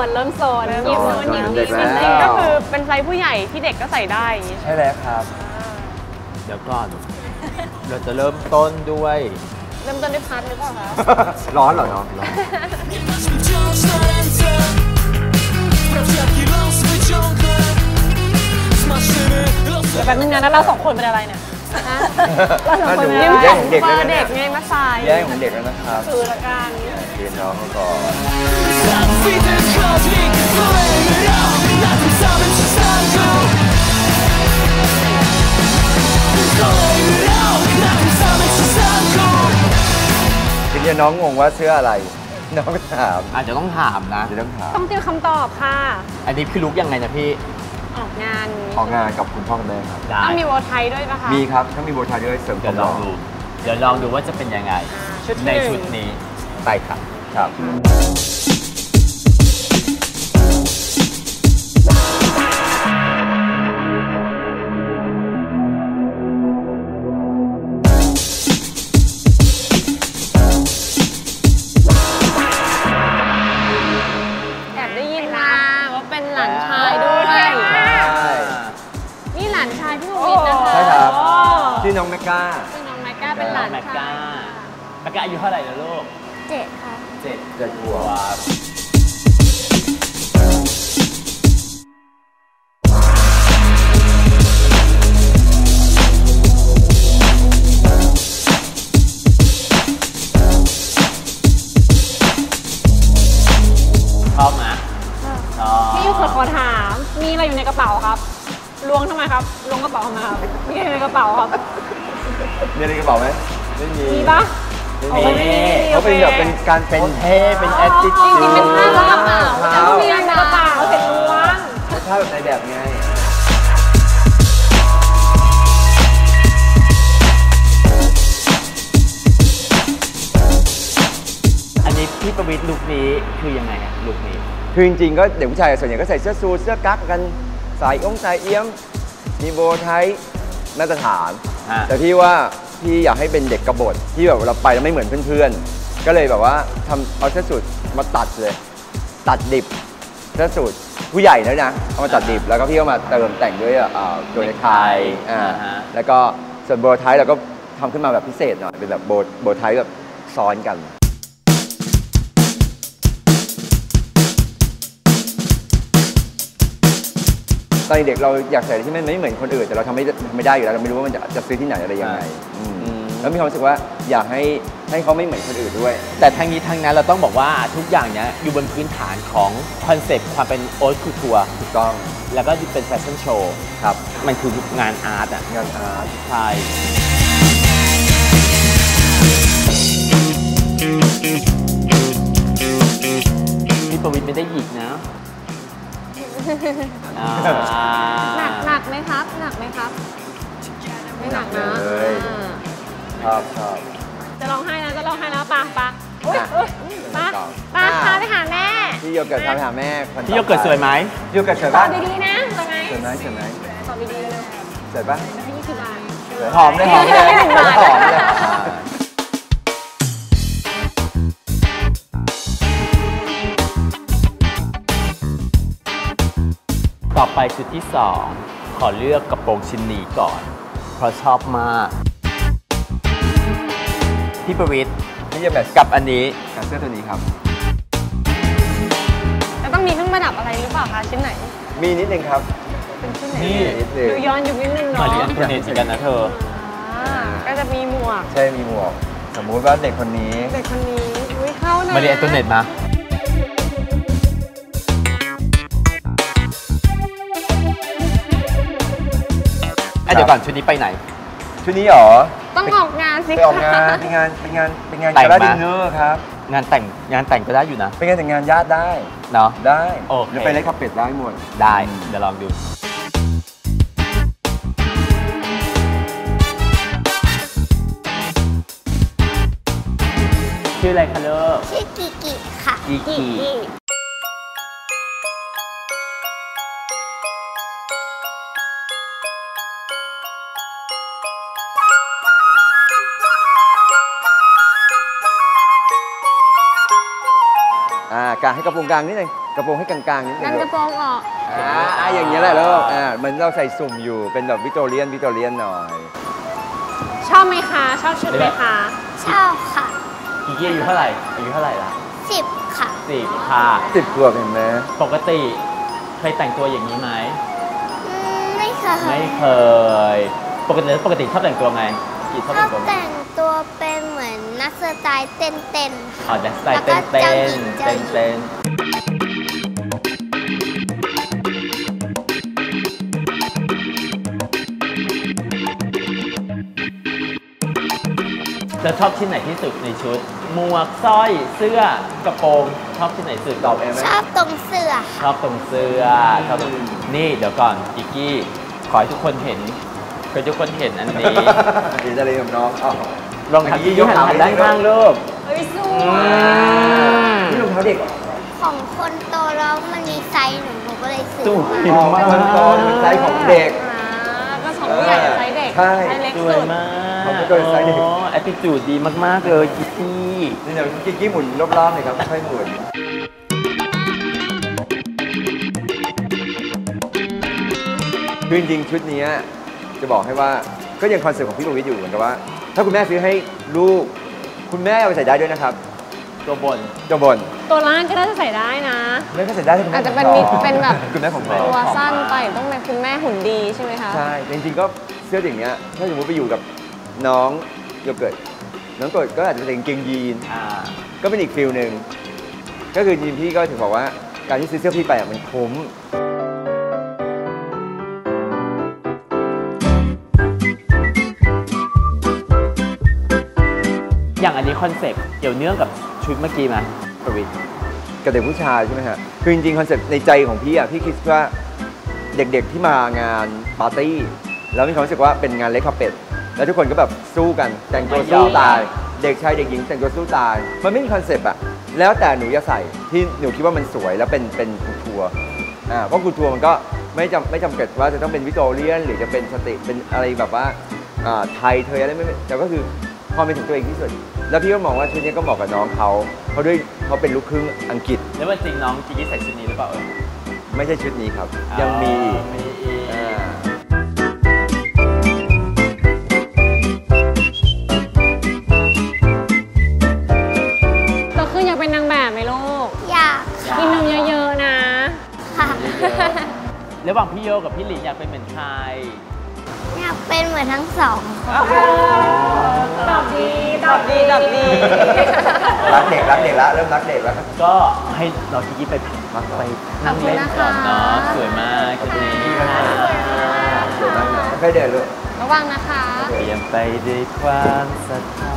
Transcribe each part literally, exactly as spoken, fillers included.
นเริ่มโซนหยิบโซนหยิบนี่จริงๆก็คือเป็นไซส์ผู้ใหญ่ที่เด็กก็ใส่ได้อย่างนี้ใช่แล้วครับเดี๋ยวก่อนเราจะเริ่มต้นด้วยเริ่มต้นด้วยพัดหรือเปล่าคะร้อนเหรอเนาะเดี๋ยวแป๊บนึงนะแล้วเราสองคนเป็นอะไรเนี่ยเราสองคนเป็นแย่งเด็กเด็กไงมาใส่แย่งของเด็กแล้วนะครับคือละกันเรียนน้องเขาก่อนทีนี้น้องงงว่าเสื้ออะไรน้องถามอาจจะต้องถามนะจะต้องถามต้องเตรียมคำตอบค่ะอันนี้พี่ลุกยังไงนะพี่ออกงานออกงานกับคุณพ่อคุณแม่ครับต้องมีโบไทด้วยปะคะมีครับต้องมีโบไทด้วยเสริมเดี๋ยวลองดูเดี๋ยวลองดูว่าจะเป็นยังไงในชุดนี้ไปครับครับชื่อน้องแมกกาชื่อน้องแมกกาเป็นหลานแมกกาแมกกาอายุเท่าไหร่แล้วลูกเจ็ดค่ะเจ็ดเจ็ดขวบชอบไหมชอบพี่ยูขอถามมีอะไรอยู่ในกระเป๋าครับล้วงทำไมครับล้วงกระเป๋าทำไมครับมีอะไรในกระเป๋าครับมีอะไรในกระเป๋าไหมไม่มีมีปะไม่มีเขาเป็นแบบเป็นการเป็นเท่เป็นแอตติจูดจริงๆเป็นท่าล้วงกระเป๋าแล้วก็มีอะไรในกระเป๋าเสร็จล้วงท่าแบบในแบบไงอันนี้พี่ประวิตรลุคนี้คือยังไงอะลุคนี้คือจริงๆก็เด็กผู้ชายส่วนใหญ่ก็ใส่เสื้อซูทเสื้อกั๊กกันสายองสายเอี้ยมมีโบไทมาตรฐานแต่พี่ว่าพี่อยากให้เป็นเด็กกบฏที่แบบเราไปแล้วไม่เหมือนเพื่อนๆก็เลยแบบว่าทำเอาเสื้อสูทมาตัดเลยตัดดิบเสื้อสูทผู้ใหญ่แล้วนะเอามาตัดดิบแล้วก็พี่ก็มาเติมแต่งด้วยตัวเนคไทแล้วก็ส่วนโบไทเราก็ทำขึ้นมาแบบพิเศษหน่อยเป็นแบบโบโบไทแบบซ้อนกันตอนเด็กเราอยากใส่ที่มันไม่เหมือนคนอื่นแต่เราทำไม่ไม่ได้อยู่แล้วเราไม่รู้ว่ามันจะจะซื้อที่ไหนอะไรยังไงแล้วมีความรู้สึกว่าอยากให้ให้เขาไม่เหมือนคนอื่นด้วยแต่ทั้งนี้ทั้งนั้นเราต้องบอกว่าทุกอย่างเนี้ยอยู่บนพื้นฐานของคอนเซ็ปต์ความเป็นโอ๊ตคูทัวร์ถูกต้องแล้วก็เป็นแฟชั่นโชว์ครับมันคืองานอาร์ตอ่ะงานอาร์ตใช่พี่ประวิตรไม่ได้หยิกนะหนักหนักไหมครับหนักไหมครับไม่หนักนะชอบชอบจะร้องไห้นะจะร้องไห้แล้วปะปะปะปะพาไปหาแม่พี่โยเกิร์ตพาไปหาแม่พี่โยเกิร์ตสวยไหมโยเกิร์ตสวยป่ะตอบดีๆนะสวยไหมสวยไหมสวยไหมตอบดีๆเลยสวยป่ะยี่สิบบาทหอมเลยหอมเลยหอมเลยต่อไปชุดที่สองขอเลือกกระโปรงชิ้นนี้ก่อนเพราะชอบมากพี่ประวิตรนี่จะแบบกับอันนี้กับเสื้อตัวนี้ครับแล้วต้องมีเครื่องประดับอะไรหรือเปล่าคะชิ้นไหนมีนิดนึงครับเป็นชิ้นไหนดูย้อนยุคนิดนึงเนาะมาเรียนตัวนี้เหมือนกันนะเธอก็จะมีหมวกใช่มีหมวกสมมุติว่าเด็กคนนี้เด็กคนนี้อุ้ยเข้านะมาเรียนตัวเน็ตมาเดี๋ยวก่อนชุดนี้ไปไหนชุดนี้หรอต้องออกงานสิไปออกงานเป็นงานเป็นงานเป็นงานการดินเนอร์ครับงานแต่งงานแต่งก็ได้อยู่นะเป็นงานแต่งงานญาติได้เนาะได้โอ้จะไปเล่นคาเป็ดได้หมดได้เดี๋ยวลองดูชื่ออะไรคะลูกชื่อกิกิค่ะกิกิกางให้กระโปรงกลางนิดนึงกระโปรงให้กลางๆนิดนึดังนกระโปรงออกอ่าอ่าอย่างนี้ยแหละแล้วอ่ามันเราใส่สุ่มอยู่เป็นแบบวิกตอเรียนวิกตอเรียนหน่อยชอบไหมคะ ชอบชุดไหมคะชอบค่ะอีกกี้อายุเท่าไหร่อายุเท่าไหร่ละสิบค่ะสิบค่ะสิบขวบเห็นไหมปกติเคยแต่งตัวอย่างนี้ไหมอืมไม่เคยไม่เคย ปกติปกติชอบแต่งตัวไงกี่ชอบชอแต่บงตัวไหมแต่งตัวเป็นเหมือนนักสไตล์เต้นเต้นอ๋อแดนซ์สไตล์เต้นเต้นเต้นเต้นจะชอบชิ้นไหนที่สุดในชุดหมวกสร้อยเสื้อกระโปรงชอบชิ้นไหนสุดตอบเองไหมชอบตรงเสื้อชอบตรงเสื้อชอบตรงนี่เดี๋ยวก่อนอีกกี้ขอให้ทุกคนเห็นขอให้ทุกคนเห็นอันนี้เดี๋ยวจะเรียนกับน้องอ้าวรองเท้าที่หันหันด้านข้างลูกเฮ้ยสวอืยมนี่รองเท้าเด็กเหรอของคนโตแล้วมันมีไซส์หนูหนูก็เลยซื้สอวยมามากมันตอนมันไซส์ของเด็กอ่าก็ของผู้ใหญ่กับไซส์เด็กใช่ไซส์เล็กสสุวยดมากของพี่ตัวไซส์เด็กโอ้แอตติจูดดีมากๆเลยกิ๊กกี้นี่เดี๋ยวกิ๊กกี้หมุนรอบๆเลยครับค่อยๆหมุนคือจริงๆชุดนี้จะบอกให้ว่าก็ยังคอนเซ็ปต์ของพี่โรวิทอยู่เหมือนกับว่า ถ้าคุณแม่ซื้อให้ลูกคุณแม่เอาไปใส่ได้ด้วยนะครับตัวบนจงบนตัวล่างก็น่าจะใส่ได้นะแม่ก็ใส่ได้ถ้าคุณแม่อาจจะเป็นผอมิดเป็นแบบคุณแม่ของเราตัวสั้นไปต้องเป็นคุณแม่หุ่นดีใช่ไหมคะใช่จริงๆก็เสื้ออย่างเงี้ยถ้าสมมติไปอยู่กับน้องโยเกิร์ตน้องโยเกิร์ตก็อาจจะเป็นกางเกงยีนอ่าก็เป็นอีกฟิลหนึ่งก็คือยีนพี่ก็ถึงบอกว่าการที่ซื้อเสื้อพี่ไปอะมันคุ้มอย่างอันนี้คอนเซ็ปต์เกี่ยวเนื่องกับชุดเมื่อกี้ไหมประวิทย์กับเด็กผู้ชายใช่ไหมฮะคือจริงๆคอนเซ็ปต์ในใจของพี่อ่ะพี่คิดว่าเด็กๆที่มางานปาร์ตี้แล้วมีความรู้สึกว่าเป็นงานเล็กคาเป็ดแล้วทุกคนก็แบบสู้กันแต่งตัวสู้ตาย เด็กชายเด็กหญิงแต่งตัวสู้ตาย มันไม่มีคอนเซ็ปต์อะแล้วแต่หนูจะใส่ที่หนูคิดว่ามันสวยแล้วเป็นเป็นคูทัวร์อ่าเพราะคูทัวร์มันก็ไม่จำไม่จำกัดว่าจะต้องเป็นวิกตอเรียนหรือจะเป็นสติเป็นอะไรแบบว่าอ่าไทยเธออะไรไม่แต่ก็คือความเป็นถึงตัวเองที่สุดแล้วพี่ก็มองว่าชุดนี้ก็เหมาะกับน้องเขาเขาด้วยเขาเป็นลูกครึ่งอังกฤษแล้ววันจริงน้องกิ๊กกี้ใส่ชุดนี้หรือเปล่าเออไม่ใช่ชุดนี้ครับ ยังมีอีกมีอีกอ่าโตขึ้นอยากเป็นนางแบบไหมลูกอยากกินนมเยอะๆนะค่ะระหว่างพี่โยกับพี่หลิงอยากเป็นเหมือนใครอยากเป็นเหมือนทั้งสองค่ะตอบดีตอบดีตอบดีรักเด็กรักเด็กแล้วเริ่มรักเด็กแล้วก็ให้น้องกิ๊กกี้ไปพักไปนั่งเล่นก่อนเนาะสวยมากชุดนี้เดี๋ยวนั่งนะค่อยๆเดินลูกระวังนะคะเปลี่ยนไปด้วยความศรัทธา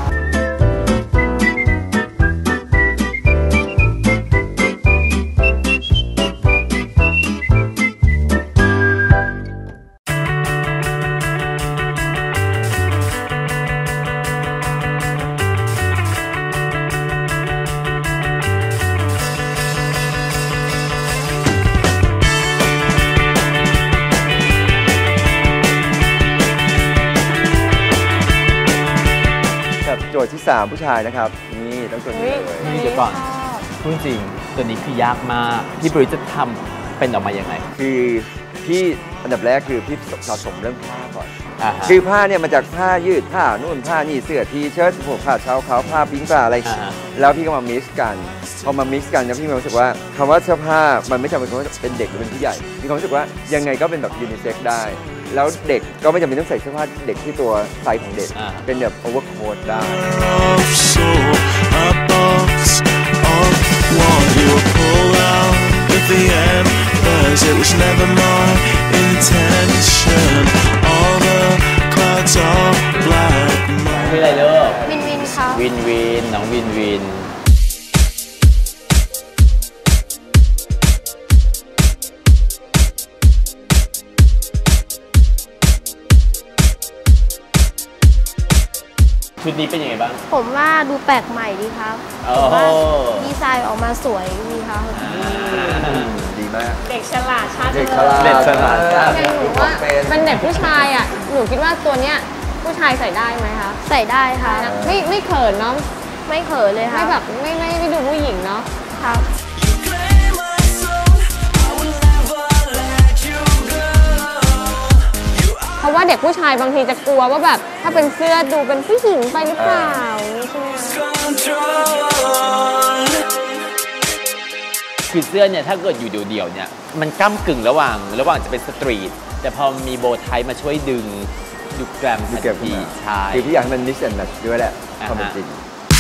กับโจทย์ที่สามผู้ชายนะครับนี่ต้องตัวนี้เลยนี่เดี๋ยวก่อนพูดจริงตัวนี้คือยากมากพี่บริจะทำเป็นออกมายังไงคือพี่อันดับแรกคือพี่สะสมเรื่องผ้าก่อนอ่าฮะคือผ้าเนี่ยมาจากผ้ายืดผ้านู่นผ้านี่เสื้อทีเชิ้ตพวกผ้าเช้าขาวผ้าปิ้งปลาอะไรอ่าฮะแล้วพี่ก็มามิกซ์กันพอมามิกซ์กันแล้วพี่มีความรู้สึกว่าคำว่าเสื้อผ้ามันไม่จำเป็นว่าเป็นเด็กหรือเป็นผู้ใหญ่มีความรู้สึกว่ายังไงก็เป็นแบบยูนิเซ็กซ์ได้ แล้วเด็กก็ไม่จำเป็นต้องใส่เสื้อผ้าเด็กที่ตัวไซส์ของเด็กอ่าเป็นแบบโอเวอร์โค้ทได้ of soul, a box of what you will pull out at the end. But it was never my intention. All the clouds are black. ชื่ออะไรลูกวินวินค่ะวินวินน้องวินวินชุดนี้เป็นยังไงบ้างผมว่าดูแปลกใหม่ดีครับโอ้ผมโหว่าดีไซน์ออกมาสวยดีครับดีมากเด็กฉลาดชาติเด็กเลฉลาดยเด็กฉลาดอย่างหนูว่าเป็นเด็กผู้ชายอ่ะ หนูคิดว่าตัวเนี้ยผู้ชายใส่ได้ไหมคะใส่ได้ค่ะไม่ไม่เขินเนาะไม่เขินเลยค่ะไม่แบบไม่ไม่ไม่ดูผู้หญิงเนาะครับ Claim my soul. ว่าเด็กผู้ชายบางทีจะกลัวว่าแบบถ้าเป็นเสื้อดูเป็นผู้หญิงไปหรือเปล่าใช่ไหมคือเสื้อเนี่ยถ้าเกิดอยู่เดี่ยวๆเนี่ยมันก้ำกึ่งระหว่างระหว่างจะเป็นสตรีทแต่พอมีโบว์ไทมาช่วยดึงดูแกรมทันทีใช่คือพี่อยากให้มัน mix and match ด้วยแหละความเป็นจริง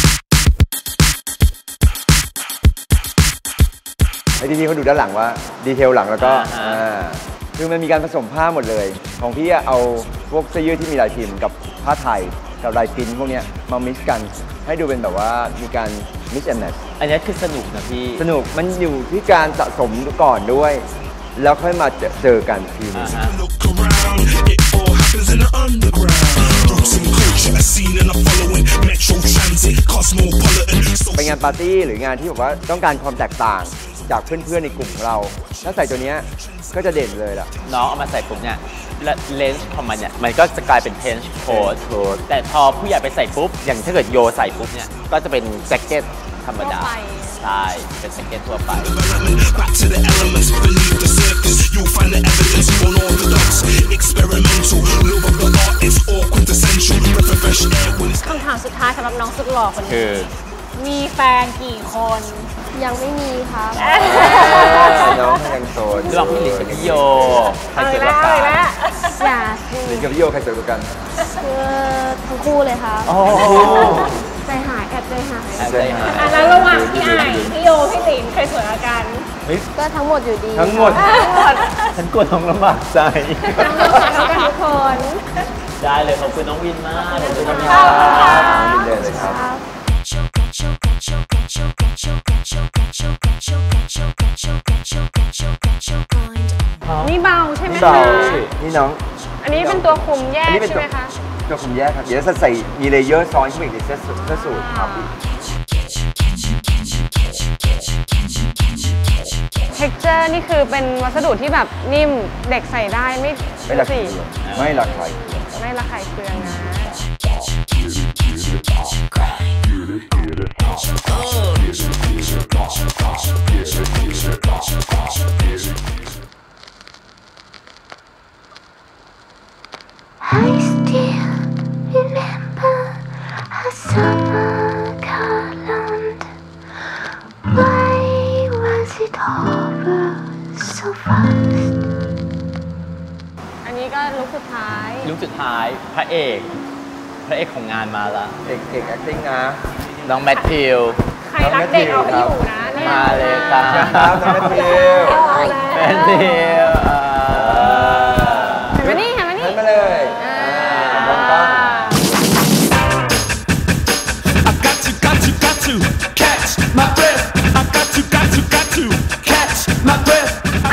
ไอ้ที่พี่เขาดูด้านหลังว่าดีเทลหลังแล้วก็อ่าคือมันมีการผสมผ้าหมดเลยของพี่เอาพวกเสื้อยืดที่มีลายพิมพ์กับผ้าไทยกับลายพิมพ์พวกนี้มา mix กันให้ดูเป็นแบบว่ามีการ mix and match อันนี้คือสนุกนะพี่สนุกมันอยู่ที่การสะสมก่อนด้วยแล้วค่อยมาเจอกันทีนึงเป็นงานปาร์ตี้หรืองานที่แบบว่าต้องการความแตกต่างจากเพื่อนๆในกลุ่มของเราถ้าใส่ตัวนี้ก็จะเด่นเลยล่ะน้องเอามาใส่ปุ๊บเนี่ยและเลนส์ของมันเนี่ยมันก็จะกลายเป็นเทนช์โค้ทแต่พอผู้ใหญ่ไปใส่ปุ๊บอย่างถ้าเกิดโยใส่ปุ๊บเนี่ยก็จะเป็นแจ็คเก็ตธรรมดาใช่เป็นแจ็คเก็ตทั่วไปคำถามสุดท้ายสำหรับน้องสุดหล่อคนนี้คือมีแฟนกี่คนยังไม่มีครับน้องยังโสดลองพี่หลิงกับพี่โยใครสวยกว่ากันอย่าหลิงกับพี่โยใครสวยกว่ากันคือทั้งคู่เลยครับใจหายแอบใจหายใจหายแล้วระหว่างพี่ไอพี่โยพี่หลิงใครสวยกว่ากันก็ทั้งหมดอยู่ดีทั้งหมดฉันกลัวท้องลำบากใจทั้งหมดเท่ากันทุกคนได้เลยขอบคุณน้องวินมากขอบคุณน้องวินวินเลยครับนี่เบาใช่ไหมคะนี่น้องอันนี้เป็นตัวคุมแยกใช่ไหมคะตัวคุมแยกครับเดี๋ยวจะใส่มีเลเยอร์ซ้อนขึ้นอีกในเสื้อสูทครับ texture นี่คือเป็นวัสดุที่แบบนิ่มเด็กใส่ได้ไม่ไม่ระคายไม่ระคายไม่ระคายเคืองนะ I still remember a summer Carland. Why was it over so fast? อันนี้ก็ลุคสุดท้ายลุคสุดท้ายพระเอกพระเอกของงานมาละเอกเอก acting นะน้องแมทธิวใครรักเด็กเอาให้อยู่นะมาเลยครับน้องแมทธิวแมทธิวเห็นไหมนี่เห็นไหมนี่มาเลยมองกล้อง I got to got to got to catch my breath I got to got to got to catch my breath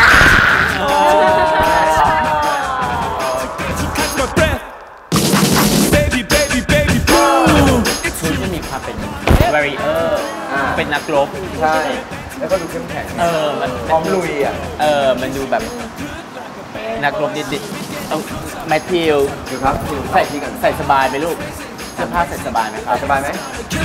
catch my breath baby baby baby boom ชุดจะมีความเป็น warrior เป็นนักรบใช่แล้วก็ดูเข้มแข็งเออมันพร้อมลุยอ่ะเออมันดูแบบนักรบดิดๆต้องแมทธิวดูครับใส่ใส่สบายไหมลูกเสื้อผ้าใส่สบายไหมครับสบายไหม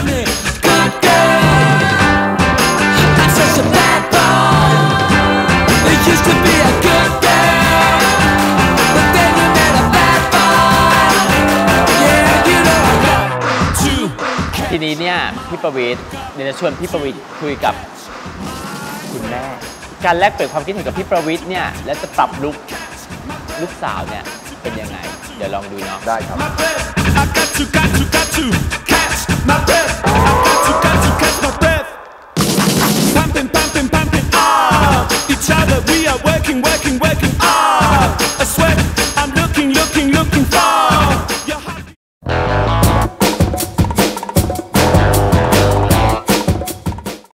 ทีนี้เนี่ยพี่ประวิตรเดี๋ยวจะชวนพี่ประวิตรคุยกับคุณแม่การแลกเปลี่ยนความคิดเห็นกับพี่ประวิตรเนี่ยแล้วจะปรับลุคลูกสาวเนี่ยเป็นยังไงเดี๋ยวลองดูเนาะได้ครับ